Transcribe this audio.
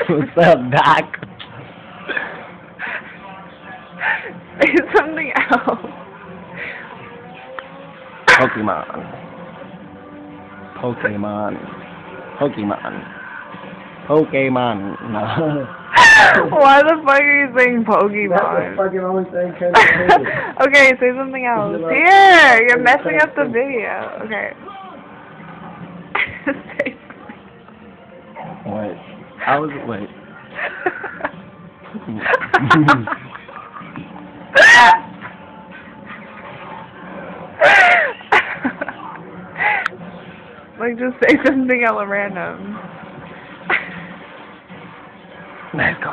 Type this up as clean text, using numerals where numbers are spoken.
What's up, Doc? Say something else. Pokemon. Pokemon. Pokemon. Pokemon. No. Why the fuck are you saying Pokemon? That's the fucking only thing Ken can do. Okay, say something else. Here, you're messing up the video. Okay. Say Wait. How was it? Wait. Like, just say something else random. Nascars.